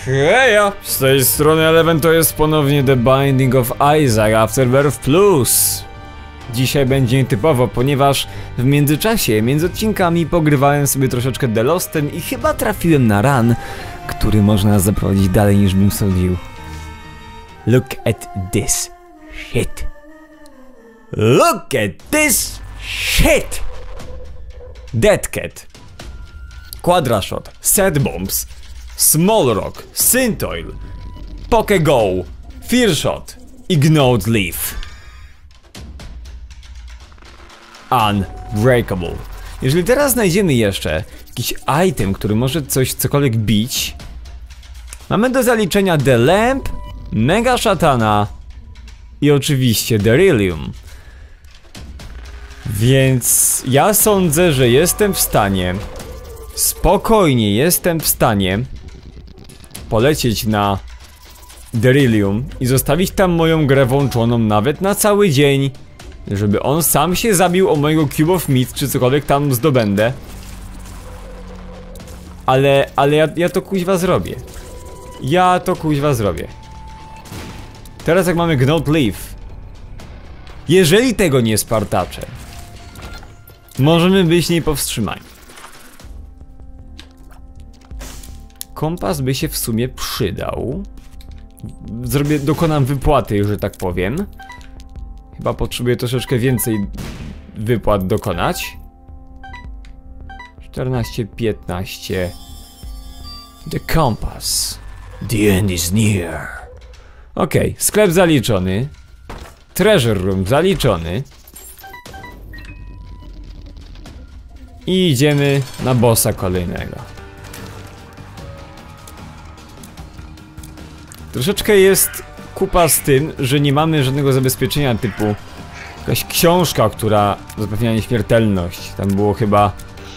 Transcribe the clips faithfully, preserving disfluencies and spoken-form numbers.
Heja! Z tej strony Eleven to jest ponownie The Binding of Isaac Afterbirth Plus. Dzisiaj będzie nietypowo, ponieważ w międzyczasie, między odcinkami pogrywałem sobie troszeczkę The Lostem i chyba trafiłem na run, który można zaprowadzić dalej niż bym sądził. Look at this shit. Look at this shit! Dead Cat, Quadrashot, Set Bombs, Small Rock, Synthoil, Pokego, Fearshot, Ignite Leaf. Unbreakable. Jeżeli teraz znajdziemy jeszcze jakiś item, który może coś cokolwiek bić, mamy do zaliczenia The Lamp, Mega Szatana i oczywiście Derylium. Więc ja sądzę, że jestem w stanie, spokojnie jestem w stanie polecieć na Derylium i zostawić tam moją grę włączoną nawet na cały dzień, żeby on sam się zabił o mojego Cube of Meat, czy cokolwiek tam zdobędę. Ale, ale ja, ja to kuźwa zrobię. Ja to kuźwa zrobię. Teraz jak mamy Ignite Leaf, jeżeli tego nie spartaczę, możemy być niepowstrzymani. Kompas by się w sumie przydał. Zrobię, dokonam wypłaty, że tak powiem. Chyba potrzebuję troszeczkę więcej wypłat dokonać. czternaście, piętnaście. The compass. The end is near. Okej, okay, sklep zaliczony. Treasure room zaliczony. I idziemy na bossa kolejnego. Troszeczkę jest kupa z tym, że nie mamy żadnego zabezpieczenia typu jakaś książka, która zapewnia nieśmiertelność. Tam było chyba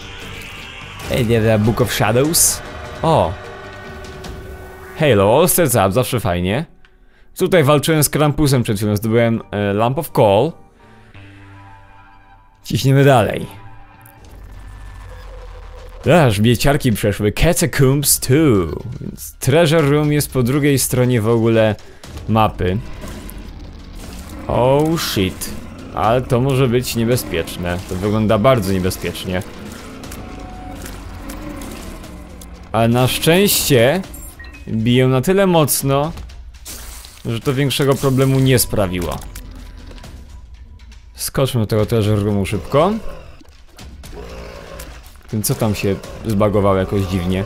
The Book of Shadows. O! Halo, all sets up, zawsze fajnie. Tutaj walczyłem z Krampusem przed chwilą, zdobyłem e, Lamp of Coal. Ciśniemy dalej. Aż bieciarki przeszły. Catacombs two. Więc Treasure Room jest po drugiej stronie w ogóle mapy. Oh shit. Ale to może być niebezpieczne. To wygląda bardzo niebezpiecznie. Ale na szczęście biją na tyle mocno, że to większego problemu nie sprawiło. Skoczmy do tego Treasure Roomu szybko. Więc co tam się zbagowało jakoś dziwnie?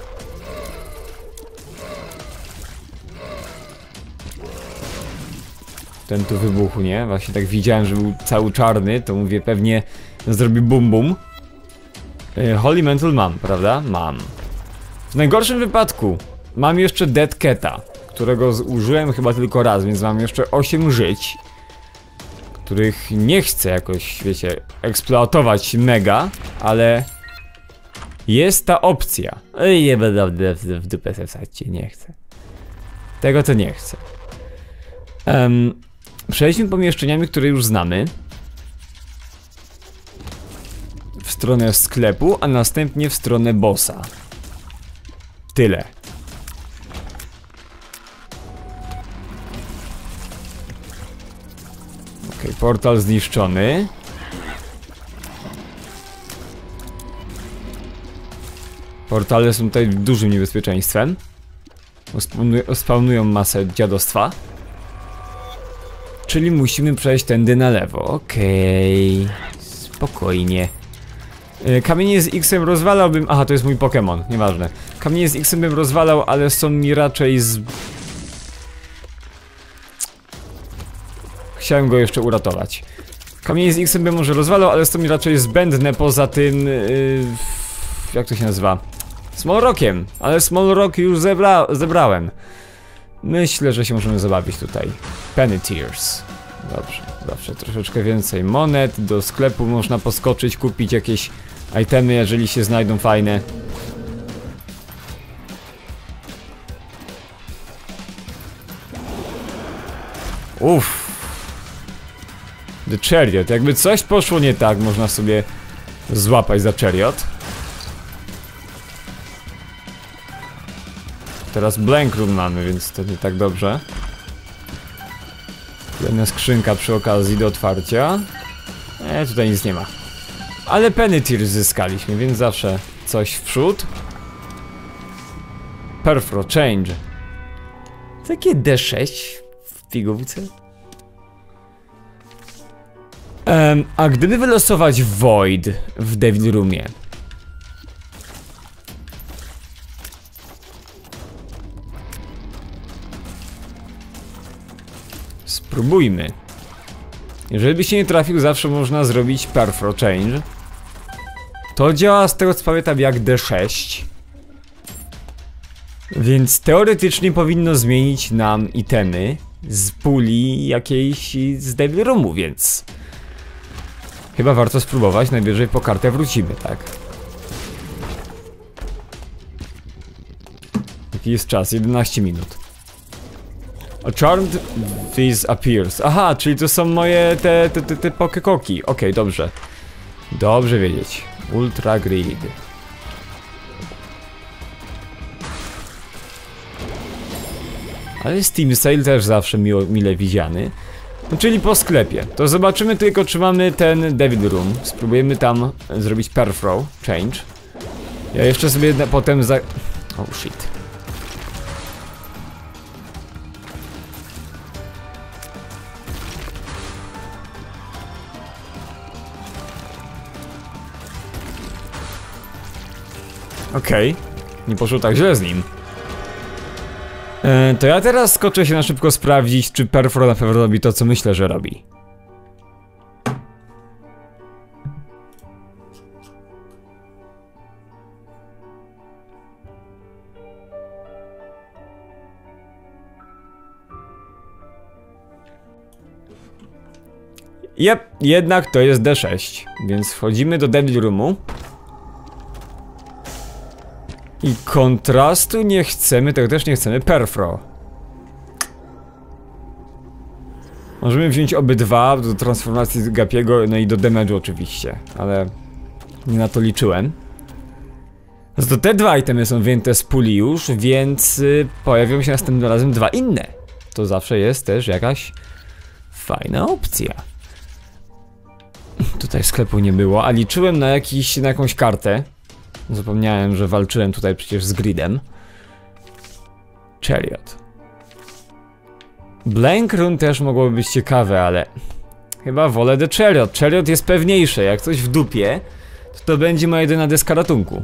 Ten tu wybuchł, nie? Właśnie tak widziałem, że był cały czarny, to mówię pewnie zrobi bum bum. Yy, Holy Mental mam, prawda? Mam. W najgorszym wypadku mam jeszcze Dead Cata, którego zużyłem chyba tylko raz, więc mam jeszcze osiem żyć, których nie chcę jakoś, wiecie, eksploatować mega, ale jest ta opcja. Ej, nie będę w dupę se wsadźcie, nie chcę. Tego to nie chcę. Um, Przejdźmy pomieszczeniami, które już znamy, w stronę sklepu, a następnie w stronę bossa. Tyle. Okej, okay, portal zniszczony. Portale są tutaj dużym niebezpieczeństwem. Spawnują masę dziadostwa. Czyli musimy przejść tędy na lewo. Okej. Okay. Spokojnie. Kamienie z X-em rozwalałbym... Aha, to jest mój Pokémon, nieważne. Kamienie z X-em bym rozwalał, ale są mi raczej z... Chciałem go jeszcze uratować. Kamienie z X-em bym może rozwalał, ale są mi raczej zbędne, poza tym... Yy... Jak to się nazywa? Small Rockiem, ale Small Rock już zebra zebrałem. Myślę, że się możemy zabawić tutaj. Penny Tears. Dobrze, zawsze troszeczkę więcej monet. Do sklepu można poskoczyć, kupić jakieś itemy, jeżeli się znajdą fajne. Uff. The Chariot. Jakby coś poszło nie tak, można sobie złapać za Chariot. Teraz blank room mamy, więc to nie tak dobrze. Kolejna skrzynka przy okazji do otwarcia. E, tutaj nic nie ma. Ale penny tier zyskaliśmy, więc zawsze coś w przód. Perfro, change. Takie D sześć w pigułce. Um, a gdyby wylosować Void w Devil Roomie? Spróbujmy. Jeżeli by się nie trafił, zawsze można zrobić Perfro Change. To działa z tego co pamiętam jak D sześć. Więc teoretycznie powinno zmienić nam itemy z puli jakiejś z Devil Roomu, więc chyba warto spróbować, najwyżej po kartę wrócimy, tak? Jaki jest czas? jedenaście minut. A charmed this appears. Aha, czyli to są moje te, te, te, te pokekoki. Okej, okay, dobrze. Dobrze wiedzieć. Ultra Grid. Ale Steam Sale też zawsze miło, mile widziany. No, czyli po sklepie. To zobaczymy tylko, czy mamy ten Devil Room. Spróbujemy tam zrobić Perfro Change. Ja jeszcze sobie potem za... Oh shit. Okej, okay. Nie poszło tak źle z nim. E, to ja teraz skoczę się na szybko sprawdzić, czy Perfro na pewno robi to, co myślę, że robi. Jep, jednak to jest D sześć, więc wchodzimy do Devil Roomu. I kontrastu nie chcemy, tego też nie chcemy, Perfro. Możemy wziąć obydwa do transformacji Gapiego, no i do damage'u oczywiście, ale nie na to liczyłem. Zresztą te dwa itemy są wyjęte z puli już, więc y, pojawią się następnym razem dwa inne. To zawsze jest też jakaś fajna opcja. Tutaj sklepu nie było, a liczyłem na, jakiś, na jakąś kartę. Zapomniałem, że walczyłem tutaj przecież z Gridem. Chariot. Blank Room też mogłoby być ciekawe, ale chyba wolę The Chariot. Chariot jest pewniejsze, jak coś w dupie, to to będzie moja jedyna deska ratunku.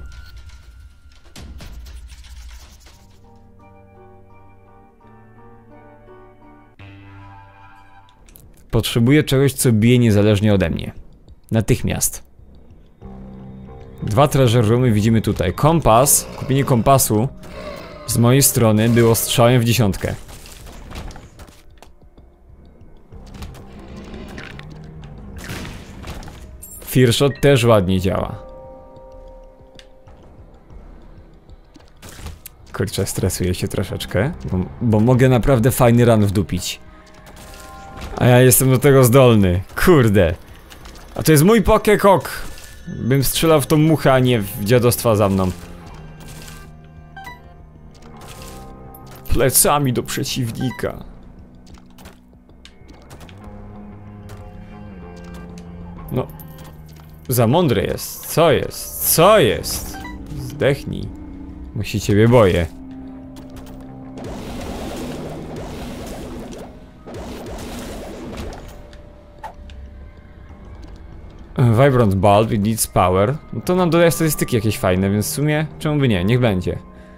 Potrzebuję czegoś, co bije niezależnie ode mnie. Natychmiast. Dwa treasure roomy widzimy tutaj. Kompas, kupienie kompasu z mojej strony było strzałem w dziesiątkę. Fearshot też ładnie działa. Kurczę, stresuję się troszeczkę, bo, bo mogę naprawdę fajny run wdupić. A ja jestem do tego zdolny. Kurde. A to jest mój pokekok. Bym strzelał w tą muchę, a nie w dziadostwa za mną. Plecami do przeciwnika. No. Za mądry jest. Co jest? Co jest? Zdechnij. Bo się ciebie boję. Vibrant Bulb, it needs power. No to nam dodaje statystyki jakieś fajne, więc w sumie czemu by nie? Niech będzie.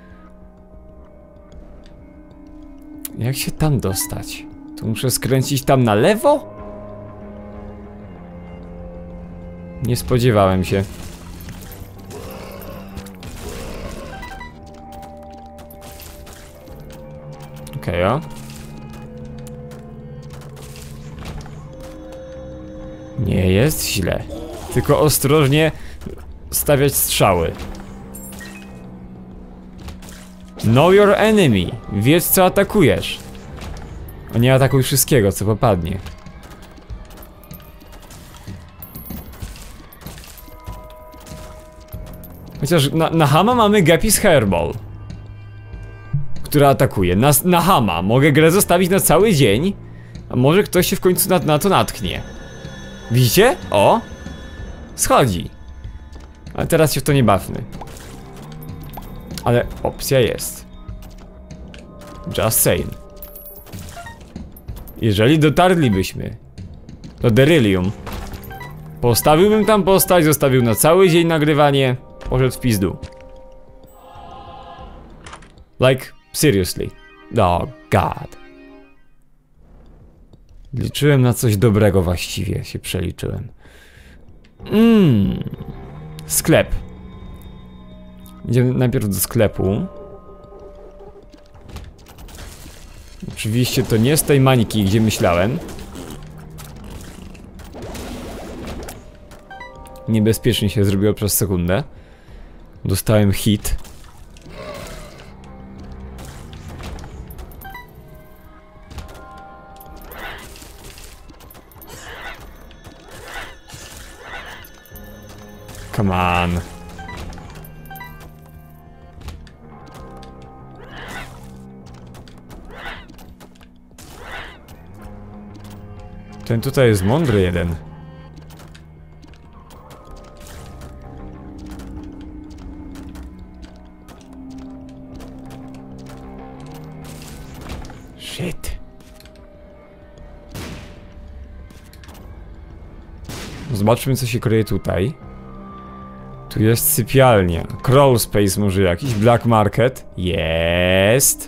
Jak się tam dostać? To muszę skręcić tam na lewo? Nie spodziewałem się. Okej, okay, o. Nie jest źle. Tylko ostrożnie stawiać strzały. Know your enemy. Wiedz, co atakujesz. A nie atakuj wszystkiego, co popadnie. Chociaż na, na Hama mamy Gappy's Hairball, która atakuje. Na, na Hama. Mogę grę zostawić na cały dzień. A może ktoś się w końcu na, na to natknie. Widzicie? O! Schodzi. Ale teraz się w to nie bawmy. Ale opcja jest. Just saying. Jeżeli dotarlibyśmy do Derylium, postawiłbym tam postać, zostawił na cały dzień nagrywanie, poszedł w pizdu. Like, seriously. Oh god. Liczyłem na coś dobrego właściwie, się przeliczyłem. Mmm. Sklep. Idziemy najpierw do sklepu. Oczywiście to nie z tej mańki, gdzie myślałem. Niebezpiecznie się zrobiło przez sekundę. Dostałem hit. Come on. Ten tutaj jest mądry jeden. Shit. Zobaczmy, co się kryje tutaj. Tu jest sypialnia. Crawl space może jakiś. Black market. Jest.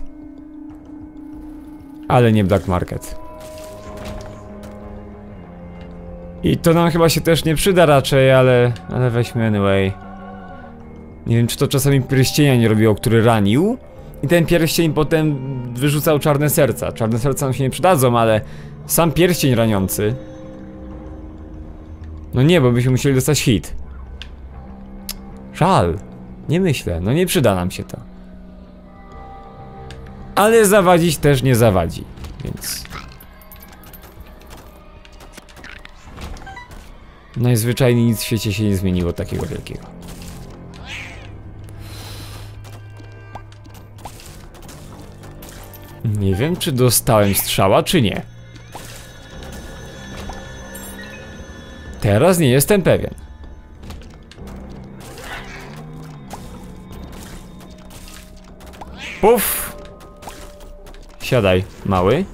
Ale nie black market. I to nam chyba się też nie przyda raczej, ale... Ale weźmy anyway. Nie wiem, czy to czasami pierścienia nie robiło, który ranił. I ten pierścień potem wyrzucał czarne serca. Czarne serca nam się nie przydadzą, ale... Sam pierścień raniący... No nie, bo byśmy musieli dostać hit. Żal. Nie myślę, no nie przyda nam się to. Ale zawadzić też nie zawadzi, więc... Najzwyczajniej nic w świecie się nie zmieniło takiego wielkiego. Nie wiem, czy dostałem strzała, czy nie. Teraz nie jestem pewien. Puf! Siadaj, mały.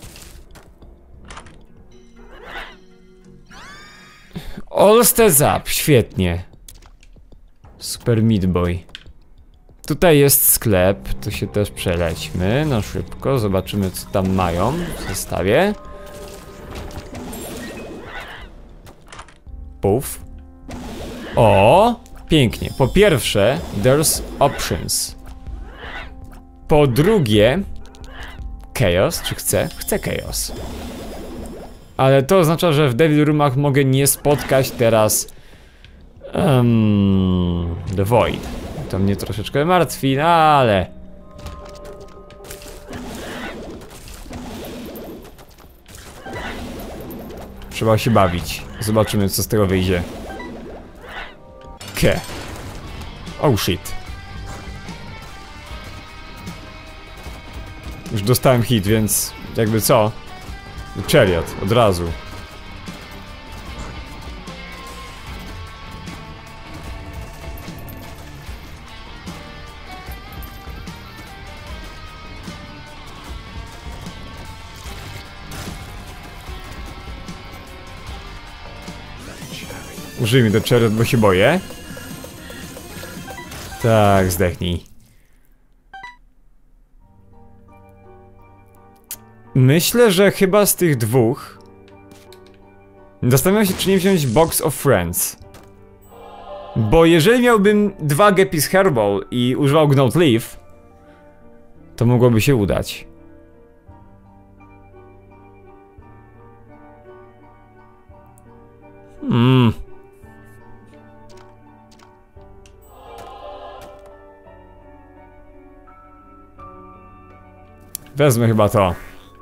All stands up, świetnie. Super Meat Boy. Tutaj jest sklep, tu się też przelećmy na szybko, zobaczymy, co tam mają w zestawie. Puf. O, pięknie. Po pierwsze, there's options. Po drugie, chaos, czy chcę? Chcę chaos. Ale to oznacza, że w Devil Roomach mogę nie spotkać teraz um, The Void. To mnie troszeczkę martwi, no ale... Trzeba się bawić. Zobaczymy, co z tego wyjdzie. Ke. Oh shit. Już dostałem hit, więc jakby co? Chariot, od razu. Użyjmy do Chariot, bo się boję. Tak, zdechnij. Myślę, że chyba z tych dwóch zastanawiam się, czy nie wziąć Box of Friends. Bo jeżeli miałbym dwa Geppies Herbal i używał Gnot Leaf, to mogłoby się udać. Hmm. Wezmę chyba to.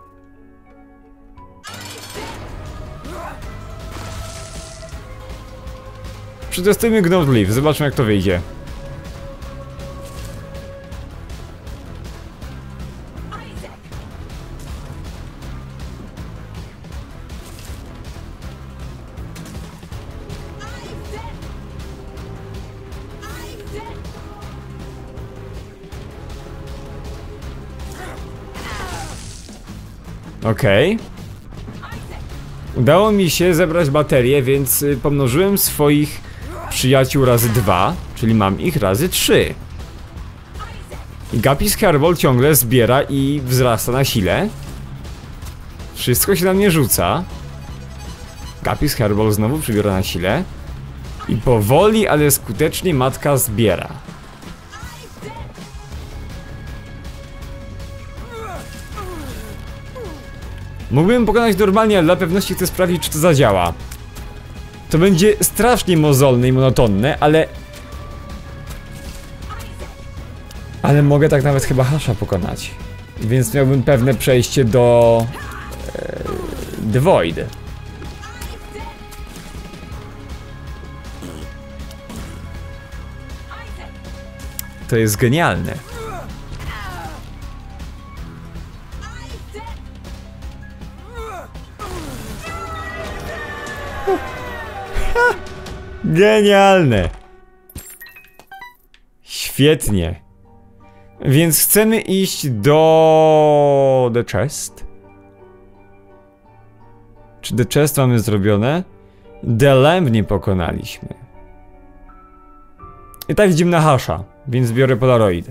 Przetestujmy Gnot Leaf, zobaczmy, jak to wyjdzie. Okej. Okay. Udało mi się zebrać baterię, więc pomnożyłem swoich przyjaciół razy dwa, czyli mam ich razy trzy. I Gapis Hairball ciągle zbiera i wzrasta na sile. Wszystko się na mnie rzuca. Gapis Hairball znowu przybiera na sile. I powoli, ale skutecznie matka zbiera. Mógłbym pokonać normalnie, ale dla pewności chcę sprawdzić, czy to zadziała. To będzie strasznie mozolne i monotonne, ale... Ale mogę tak nawet chyba Hasha pokonać. Więc miałbym pewne przejście do... E, The Void. To jest genialne. Genialne. Świetnie. Więc chcemy iść do... The Chest? Czy The Chest mamy zrobione? The Lamb nie pokonaliśmy. I tak idziemy na Hasha, więc biorę Polaroid.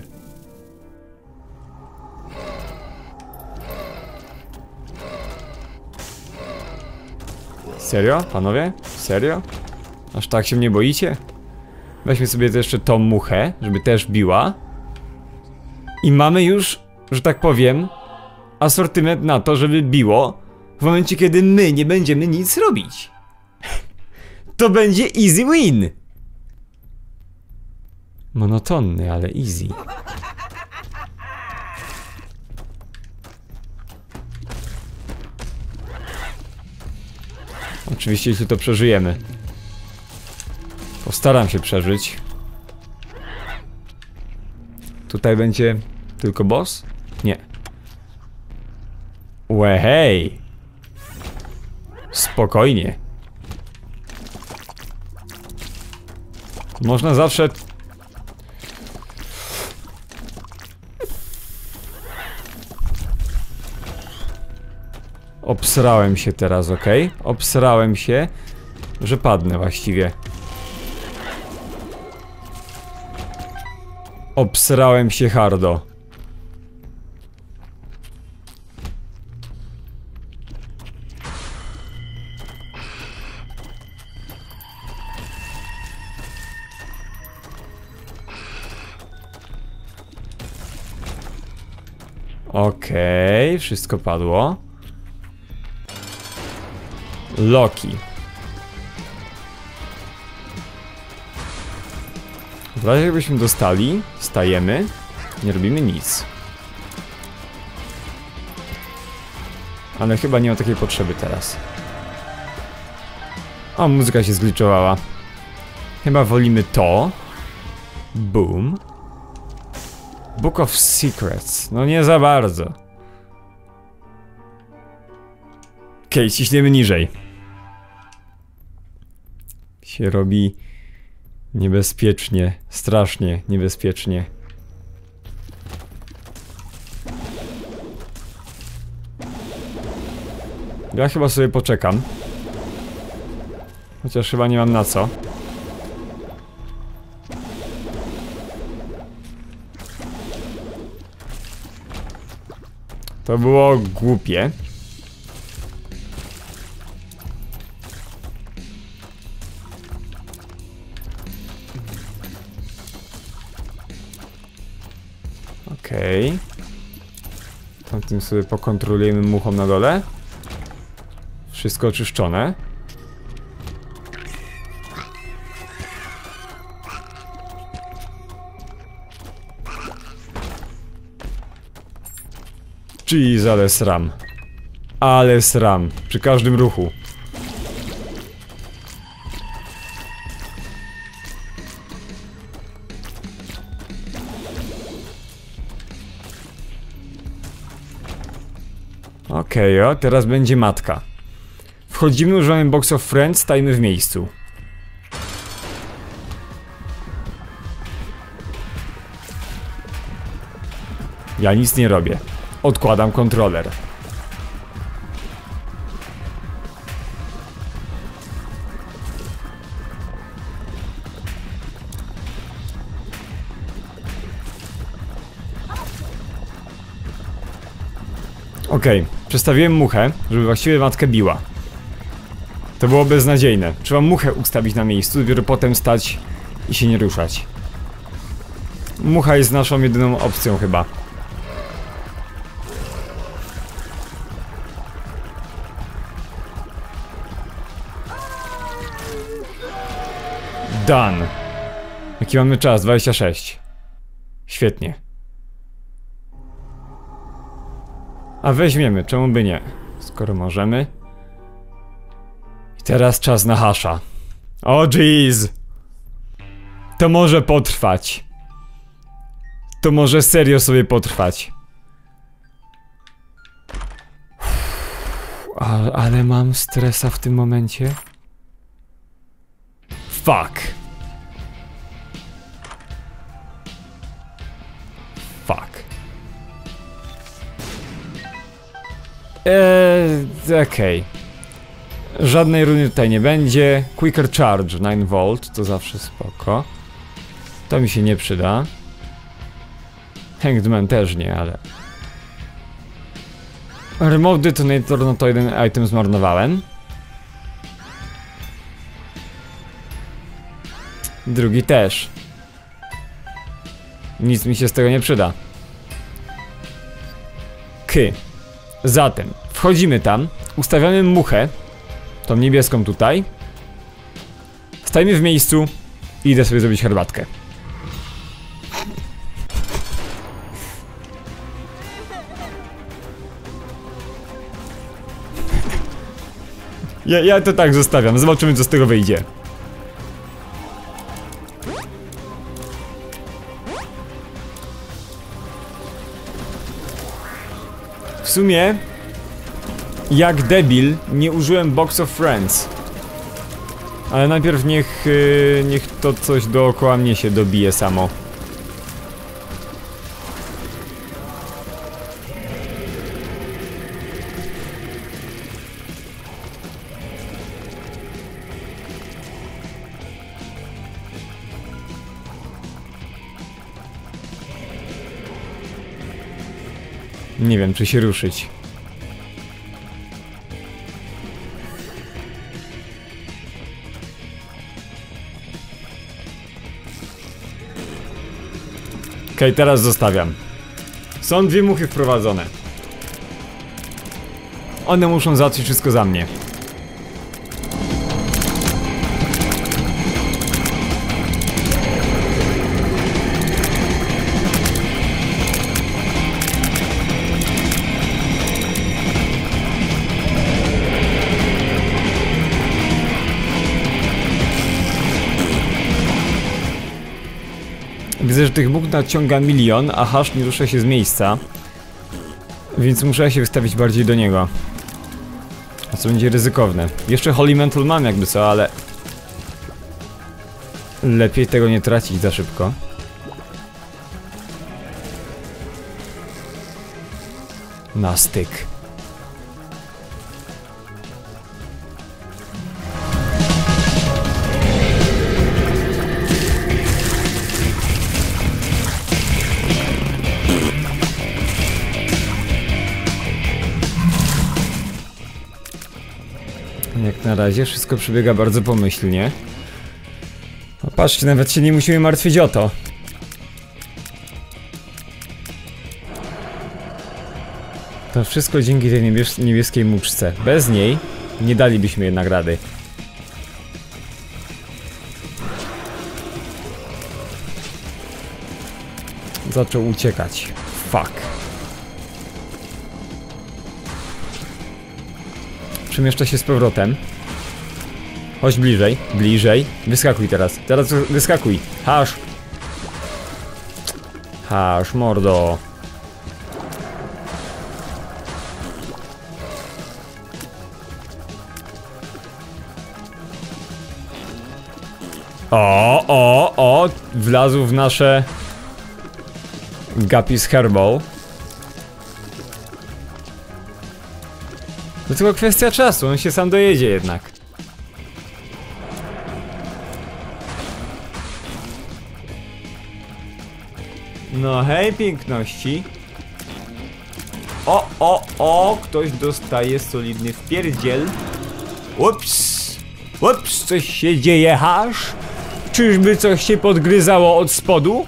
Serio? Panowie? Serio? Aż tak się mnie boicie? Weźmy sobie jeszcze tą muchę, żeby też biła. I mamy już, że tak powiem, asortyment na to, żeby biło w momencie, kiedy my nie będziemy nic robić. To będzie easy win. Monotonny, ale easy. Oczywiście, jeśli to przeżyjemy. Postaram się przeżyć. Tutaj będzie tylko boss? Nie. Łehej. Spokojnie. Można zawsze... Obsrałem się teraz, ok? Obsrałem się, że padnę właściwie. Obsrałem się hardo. Okej, okay, wszystko padło. Loki. W razie jakbyśmy dostali, stajemy, nie robimy nic. Ale chyba nie ma takiej potrzeby teraz. O, muzyka się zgliczowała. Chyba wolimy to. Boom. Book of Secrets. No nie za bardzo. Okej, okay, ciśniemy niżej. Się robi niebezpiecznie, strasznie niebezpiecznie. Ja chyba sobie poczekam. Chociaż chyba nie mam na co. To było głupie. Okej. Okay. Tamtym sobie pokontrolujemy muchą na dole. Wszystko oczyszczone. Jeez, ale sram. Ale sram. Przy każdym ruchu. Okej, okay, o, teraz będzie matka. Wchodzimy, używamy Box of Friends, stajemy w miejscu. Ja nic nie robię. Odkładam kontroler. Okej, okay. Przestawiłem muchę, żeby właściwie matkę biła. To było beznadziejne. Trzeba muchę ustawić na miejscu, dopiero potem stać i się nie ruszać. Mucha jest naszą jedyną opcją chyba. Done. Jaki mamy czas? dwadzieścia sześć. Świetnie. A weźmiemy, czemu by nie? Skoro możemy. I teraz czas na hasza. O jeez. To może potrwać. To może serio sobie potrwać. Ale, ale mam stresa w tym momencie. Fuck. Fuck. Eee, okej. Okay. Żadnej runy tutaj nie będzie. Quicker Charge nine volt, to zawsze spoko. To mi się nie przyda. Hanged Man też nie, ale... Remove Detonator, no to jeden item zmarnowałem. Drugi też. Nic mi się z tego nie przyda. K. Zatem wchodzimy tam, ustawiamy muchę, tą niebieską tutaj. Stajemy w miejscu i idę sobie zrobić herbatkę. Ja, ja to tak zostawiam, zobaczymy co z tego wyjdzie. W sumie, jak debil, nie użyłem Box of Friends. Ale najpierw niech, yy, niech to coś dookoła mnie się dobije samo. Nie wiem, czy się ruszyć. Okej, okay, teraz zostawiam. Są dwie muchy wprowadzone. One muszą załatwić wszystko za mnie. Widzę, że tych much naciąga milion, a hasz nie rusza się z miejsca. Więc muszę się wystawić bardziej do niego. A co będzie ryzykowne. Jeszcze Holy Mantle mam jakby co, ale... lepiej tego nie tracić za szybko. Na styk. Jak na razie wszystko przebiega bardzo pomyślnie. No patrzcie, nawet się nie musimy martwić o to. To wszystko dzięki tej niebies niebieskiej muczce. Bez niej nie dalibyśmy jednak rady. Zaczął uciekać. Fuck. Przemieszcza się z powrotem. Chodź bliżej, bliżej. Wyskakuj teraz, teraz wyskakuj. Hasz. Hasz, mordo. O, o, o, wlazł w nasze Guppy's Hairball. To tylko kwestia czasu, on się sam dojedzie jednak. No hej piękności. O, o, o! Ktoś dostaje solidny wpierdziel. Ups! Ups! Coś się dzieje, hasz? Czyżby coś się podgryzało od spodu?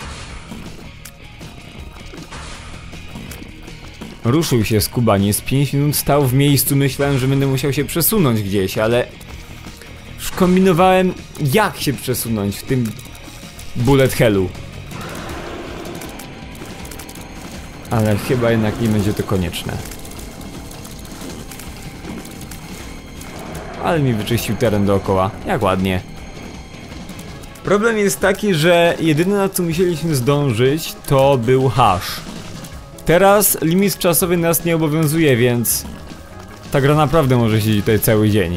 Ruszył się skubaniec, pięć minut stał w miejscu, myślałem, że będę musiał się przesunąć gdzieś, ale... Już kombinowałem, jak się przesunąć w tym... bullet hellu. Ale chyba jednak nie będzie to konieczne. Ale mi wyczyścił teren dookoła, jak ładnie. Problem jest taki, że jedyne na co musieliśmy zdążyć to był hasz. Teraz limit czasowy nas nie obowiązuje, więc ta gra naprawdę może siedzieć tutaj cały dzień.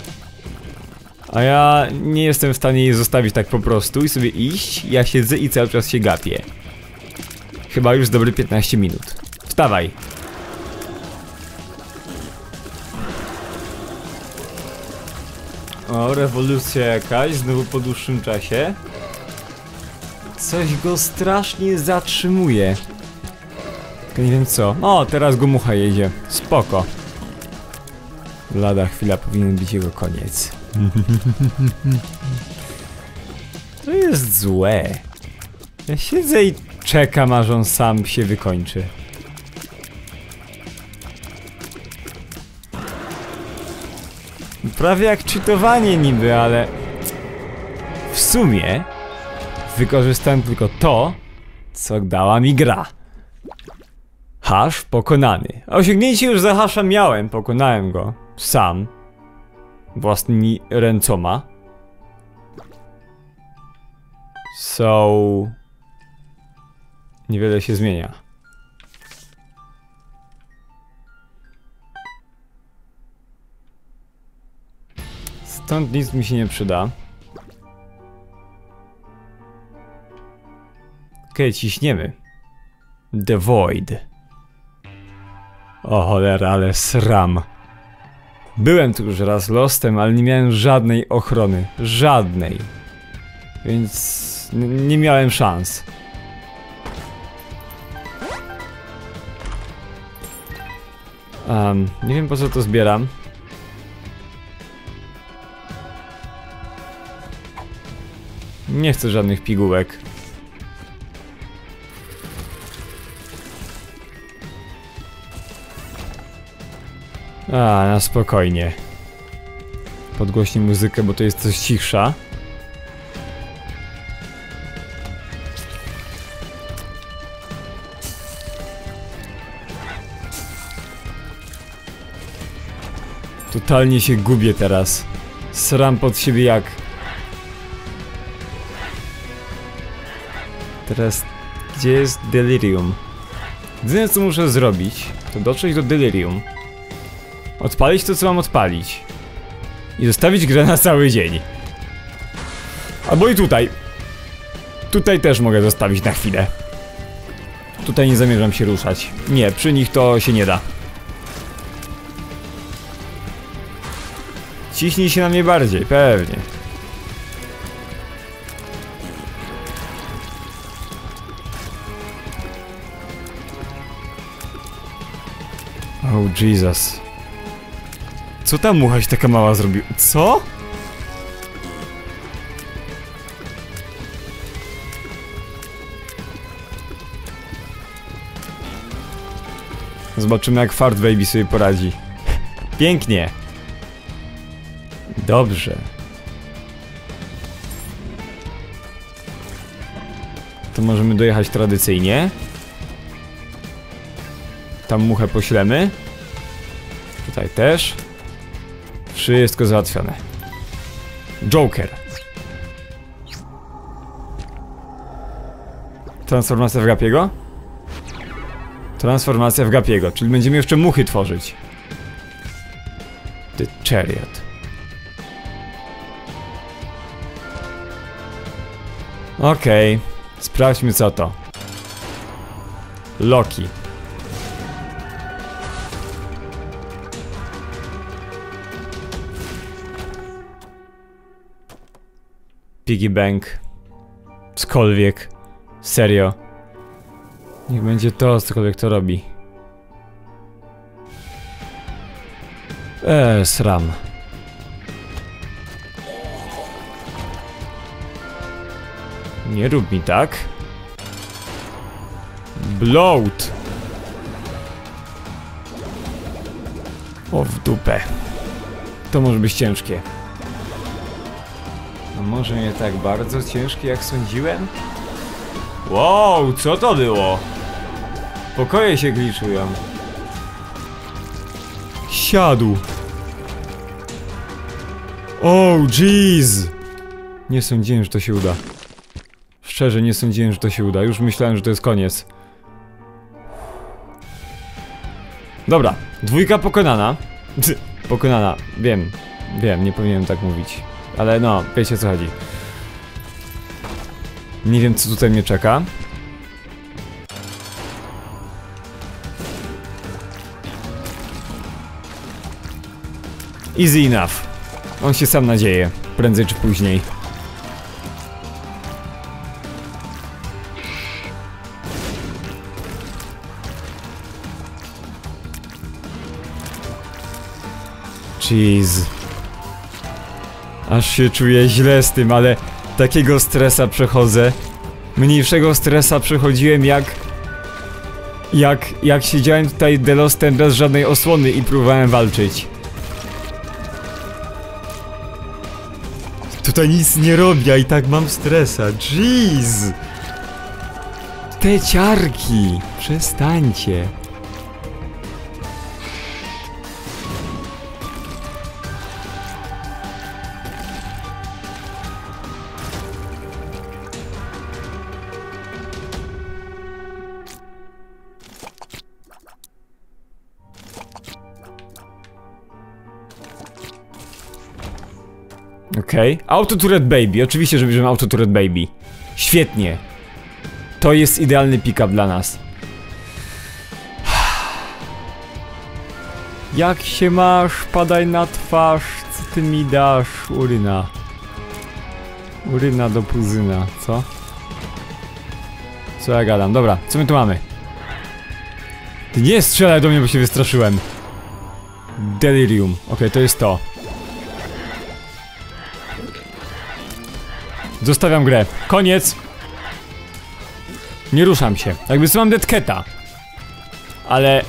A ja nie jestem w stanie jej zostawić tak po prostu i sobie iść. Ja siedzę i cały czas się gapię. Chyba już dobre piętnaście minut. Wstawaj. O, rewolucja jakaś, znowu po dłuższym czasie. Coś go strasznie zatrzymuje. Tylko nie wiem co. O, teraz go mucha jedzie. Spoko. Lada chwila, powinien być jego koniec. To jest złe. Ja siedzę i czekam, aż on sam się wykończy. Prawie jak cheatowanie niby, ale... W sumie... Wykorzystałem tylko to, co dała mi gra. Hasz pokonany. Osiągnięcie już za hasza miałem, pokonałem go. Sam. Własnymi ręcoma. So... Niewiele się zmienia. Stąd nic mi się nie przyda. Okej, okay, ciśniemy. The Void. O cholera, ale sram. Byłem tu już raz Lostem, ale nie miałem żadnej ochrony. Żadnej. Więc... nie miałem szans. Um, nie wiem po co to zbieram. Nie chcę żadnych pigułek. A, na spokojnie. Podgłośnij muzykę, bo to jest coś cichsza. Totalnie się gubię teraz. Sram pod siebie jak... Teraz... Gdzie jest Delirium? Jedyne co muszę zrobić, to dotrzeć do Delirium. Odpalić to co mam odpalić. I zostawić grę na cały dzień. Albo i tutaj. Tutaj też mogę zostawić na chwilę. Tutaj nie zamierzam się ruszać. Nie, przy nich to się nie da. Ciśnij się na mnie bardziej, pewnie. Oh Jesus. Co ta mucha się taka mała zrobiła? Co? Zobaczymy jak Fart Baby sobie poradzi. Pięknie. Dobrze. To możemy dojechać tradycyjnie. Tam muchę poślemy. Tutaj też. Wszystko załatwione. Joker. Transformacja w Gapiego? Transformacja w Gapiego, czyli będziemy jeszcze muchy tworzyć. The Chariot. Okej, okay. Sprawdźmy co to. Loki. Piggy Bank. Cokolwiek. Serio. Niech będzie to, cokolwiek to robi. Eee, sram. Nie rób mi tak. Bloat. O, w dupę. To może być ciężkie. No może nie tak bardzo ciężkie, jak sądziłem? Wow, co to było? Pokoje się gliczują. Siadł. Oh, jeez. Nie sądziłem, że to się uda. Szczerze, nie sądziłem, że to się uda. Już myślałem, że to jest koniec. Dobra, dwójka pokonana. Pokonana, wiem. Wiem, nie powinienem tak mówić. Ale no, wiecie o co chodzi. Nie wiem, co tutaj mnie czeka. Easy enough. On się sam nadzieje, prędzej czy później. Jeez. Aż się czuję źle z tym, ale takiego stresa przechodzę. Mniejszego stresa przechodziłem jak... Jak... Jak siedziałem tutaj delostem bez żadnej osłony i próbowałem walczyć. Tutaj nic nie robię, a i tak mam stresa. Jeez. Te ciarki. Przestańcie. Okej, okay. Auto Turret Baby, oczywiście, że bierzemy Auto Turret Baby. Świetnie. To jest idealny pick-up dla nas. Jak się masz? Padaj na twarz. Co ty mi dasz? Uryna. Uryna do puzyna, co? Co ja gadam? Dobra, co my tu mamy? Ty nie strzelaj do mnie, bo się wystraszyłem. Delirium, okej, okay, to jest to. Zostawiam grę. Koniec. Nie ruszam się. Jakby sobie mam deadcata. Ale...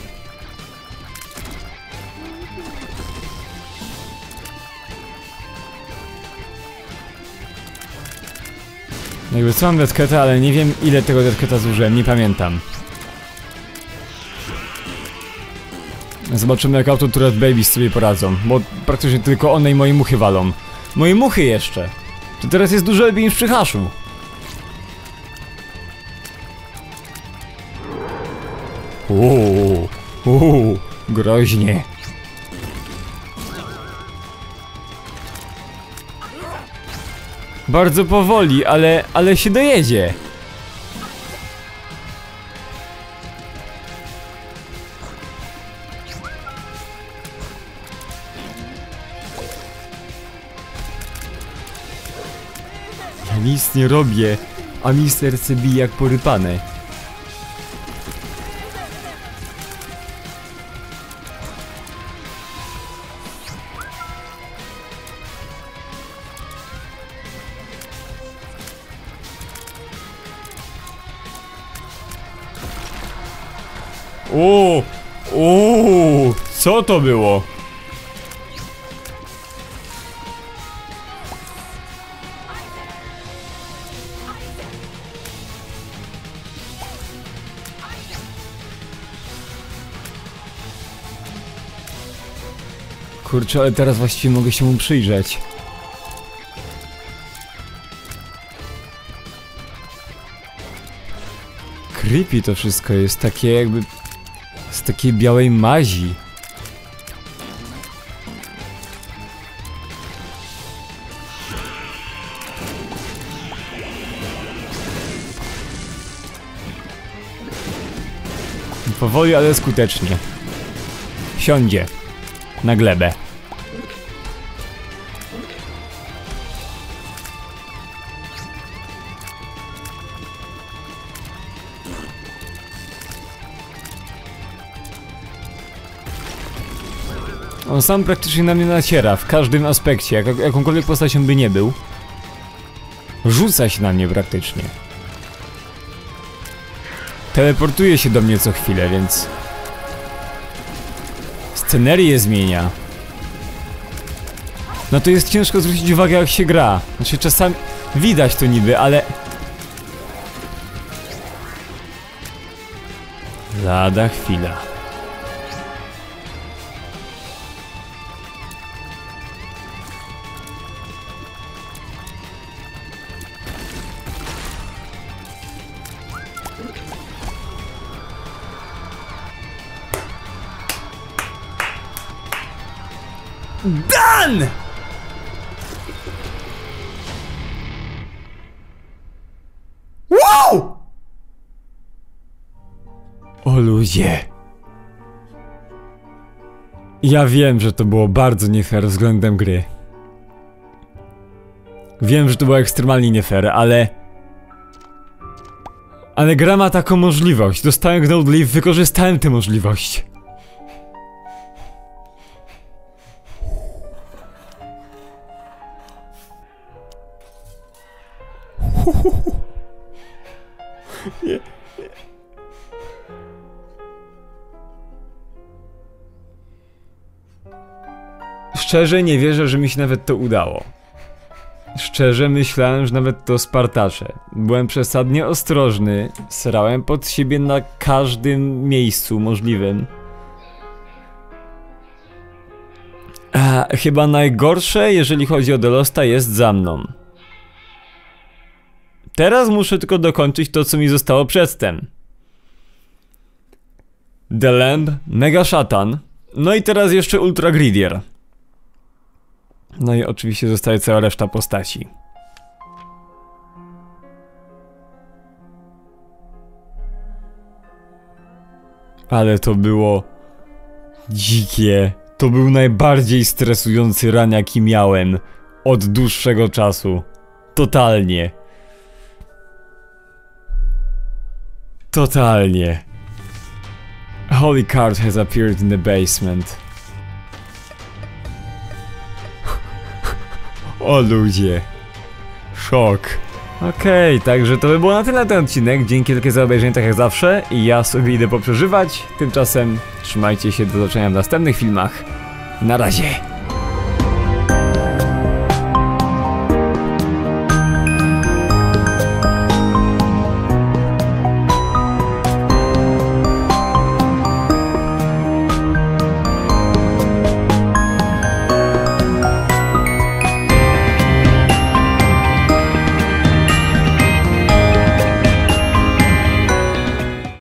Jakby co mam deadcata, ale nie wiem ile tego deadcata zużyłem, nie pamiętam. Zobaczymy jak Auto Turret Baby sobie poradzą, bo praktycznie tylko one i moje muchy walą. Moje muchy jeszcze! To teraz jest dużo lepiej niż przy haszu. Uuu, uuu, groźnie. Bardzo powoli, ale, ale się dojedzie. Ja nic nie robię, a mi serce bije jak porypane. O, o, co to było? Kurczę, ale teraz właściwie mogę się mu przyjrzeć. Creepy to wszystko jest, takie jakby z takiej białej mazi. Powoli, ale skutecznie. Siądzie na glebę. On sam praktycznie na mnie naciera w każdym aspekcie, jak, jakąkolwiek postacią by nie był. Rzuca się na mnie praktycznie. Teleportuje się do mnie co chwilę, więc... Scenerię zmienia. No to jest ciężko zwrócić uwagę, jak się gra. Znaczy czasami... Widać to niby, ale... Lada chwila. Done! Wow! O ludzie. Ja wiem, że to było bardzo nie fair względem gry. Wiem, że to było ekstremalnie nie fair, ale... Ale gra ma taką możliwość. Dostałem Gnome Leaf, wykorzystałem tę możliwość. Nie. Szczerze nie wierzę, że mi się nawet to udało. Szczerze myślałem, że nawet to spartaczę. Byłem przesadnie ostrożny, srałem pod siebie na każdym miejscu możliwym. A, chyba najgorsze, jeżeli chodzi o The Losta, jest za mną. Teraz muszę tylko dokończyć to, co mi zostało przedtem. The Lamb, Mega Szatan, no i teraz jeszcze Ultra Gridier. No i oczywiście zostaje cała reszta postaci. Ale to było... dzikie. To był najbardziej stresujący run, jaki miałem od dłuższego czasu. Totalnie. Totalnie. Holy card has appeared in the basement. O ludzie. Szok. Okej, okay, także to by było na tyle na ten odcinek. Dzięki wielkie za obejrzenie, tak jak zawsze. I ja sobie idę poprzeżywać. Tymczasem trzymajcie się, do zobaczenia w następnych filmach. Na razie.